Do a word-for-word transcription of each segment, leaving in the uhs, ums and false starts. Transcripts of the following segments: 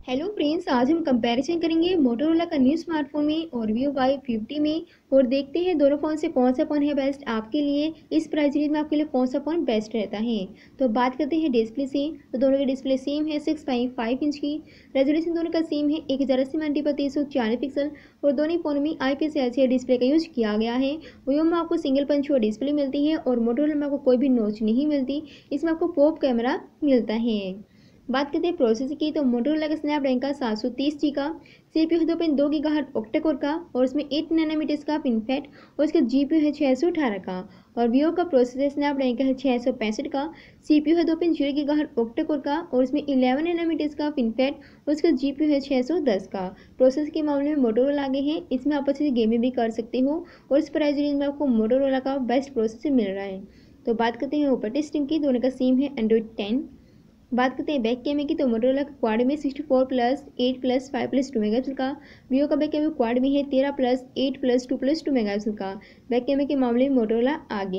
Hello friends, आज हम comparison करेंगे मोटोरोला का न्यू स्मार्टफोन में और वीवो वाई फिफ्टी में और देखते हैं दोनों फ़ोन से कौन सा फ़ोन है बेस्ट आपके लिए। इस प्राइस रेंज में आपके लिए कौन सा फ़ोन बेस्ट रहता है। तो बात करते हैं डिस्प्ले से, तो दोनों की डिस्प्ले सेम है, सिक्स पॉइंट फाइव इंच की। रेजोल्यूशन दोनों का सेम है, एक हज़ार अस्सी मल्टी पर तीन सौ चालीस पिक्सल और दोनों फ़ोन में I P S L C D display का यूज किया गया है। वीवो में आपको सिंगल पंच हुआ डिस्प्ले मिलती है और मोटोरोला में आपको कोई भी नोच नहीं मिलती। इसमें आपको पॉप कैमरा मिलता है। बात करते हैं प्रोसेसर की, तो मोटोरोला का स्नैपड्रैगन का सात सौ तीस जी का सीपीयू है, दो पॉइंट दो गीगाहर्ट्ज ऑक्टा कोर का और उसमें एट नैनोमीटर्स का पिनफेट और उसका जीपीयू है छः सौ अठारह का। और वीवो का प्रोसेसर स्नैपड्रैगन का है छः सौ पैंसठ का, सीपीयू है दो point zero gigahertz octa core का और उसमें इलेवन नैनोमीटर्स का पिनफेट और उसका जीपीयू है छः सौ दस का। प्रोसेसर के मामले में मोटोरोला आगे है, इसमें आप अच्छे से गेमिंग भी कर सकते हो और इस प्राइस रेंज में आपको मोटोरोला का बेस्ट प्रोसेसर मिल रहा है। तो बात करते हैं ऑपरेटिंग सिस्टम की, दोनों का सेम है एंड्रॉइड टेन। बात करते हैं बैक कैमरे की, तो मोटोरोला का क्वाड में sixty four plus eight plus five plus two mega pixel का। वीवो का बैक कैमरा क्वाड में है तेरह plus eight plus two plus two mega pixel का। बैक कैमरे के मामले में मोटोरोला आगे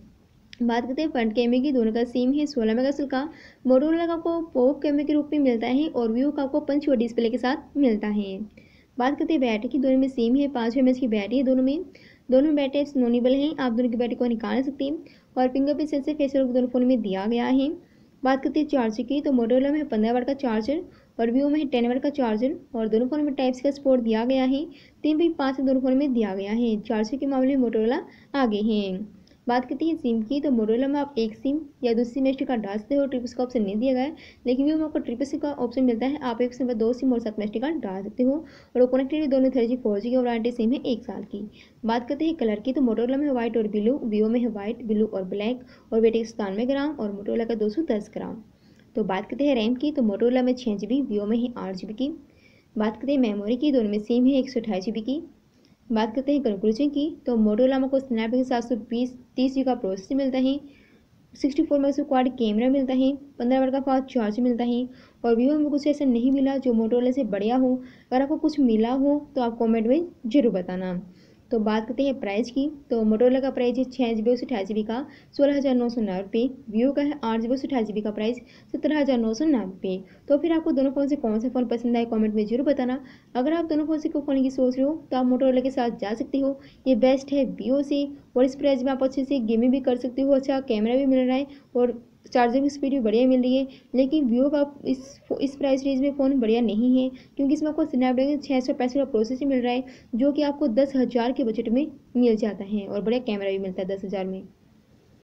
हैं। बात करते हैं फ्रंट कैमरे की, दोनों का सेम है सोलह मेगा पिक्सल का। मोटोरोला का आपको पॉप कैमरे के रूप में मिलता है और वीवो का आपको पंच हुआ डिस्प्ले के साथ मिलता है। बात करते हैं बैटरी की, दोनों में सेम है, पाँच एम एच की बैटरी है दोनों में। दोनों बैटरी नॉनेबल हैं, आप दोनों की बैटरी को निकाल सकते हैं और फिंगरप्रिंट सेंसर फेस लॉक दोनों फोन में दिया गया है। बात करते हैं चार्जर की, तो मोटोरोला में है पंद्रह वाट का चार्जर और वीवो में है टेन वाट का चार्जर और दोनों फोन में टाइप सी का सपोर्ट दिया गया है। तीन पॉइंट पाँच दोनों फोन में दिया गया है। चार्जर के मामले में मोटोरोला आगे हैं। बात करते हैं सिम की, तो मोटोरोला में आप एक सिम या दूसरी सिम एस डी कार्ड डाल सकते हो, ट्रिपल का ऑप्शन नहीं दिया गया है, लेकिन वीवो में आपको ट्रिपल सिम का ऑप्शन मिलता है, आप एक सिम पर दो सिम और साथ में एस डी कार्ड डाल सकते हो और कनेक्टिविटी दोनों थ्री जी फोर जी की और वारंटी सिम है एक साल की। बात करते हैं कलर की, तो मोटोरोला में व्हाइट और ब्लू, वीवो में है व्हाइट ब्लू और ब्लैक और वेट एक सतानवे ग्राम और मोटोरोला का दो सौ दस ग्राम। तो बात करते हैं रैम की, तो मोटोरोला में छः जी बी, वीवो में है आठ जी बी की। बात करते हैं मेमोरी की, दोनों में सेम है एक सौ अठाईस जी बी की। बात करते हैं कंक्लूजन की, तो मोटोरोला में को स्नैपड्रैगन सात सौ बीस तीस जी का प्रोसेसर मिलता है, sixty four mega pixel quad camera मिलता है, पंद्रह वाट का फास्ट चार्ज मिलता है और वीवो में कुछ ऐसा नहीं मिला जो मोटोरोला से बढ़िया हो। अगर आपको कुछ मिला हो तो आप कमेंट में जरूर बताना। तो बात करते हैं प्राइस की, तो मोटोरोला का प्राइस है छः जी बी और अठाईस जी बी का सोलह हज़ार नौ सौ नब्बे रुपये। वीवो का है आठ जी बी और अठाईस जी बी का प्राइस सत्रह हज़ार नौ सौ नब्बे। तो फिर आपको दोनों फ़ोन से कौन सा फ़ोन पसंद आए कमेंट में जरूर बताना। अगर आप दोनों फ़ोन से कोई फ़ोन की सोच रहे हो तो आप मोटोरोला के साथ जा सकते हो, ये बेस्ट है वीवो से और इस प्राइस में आप अच्छे से गेमिंग भी कर सकते हो, अच्छा कैमरा भी मिल रहा है और चार्जिंग की स्पीड भी बढ़िया मिल रही है। लेकिन वीवो का इस इस प्राइस रेंज में फ़ोन बढ़िया नहीं है, क्योंकि इसमें आपको स्नैपड्रैगन छः सौ पैंसठ का प्रोसेसर मिल रहा है जो कि आपको दस हज़ार के बजट में मिल जाता है और बढ़िया कैमरा भी मिलता है दस हज़ार में।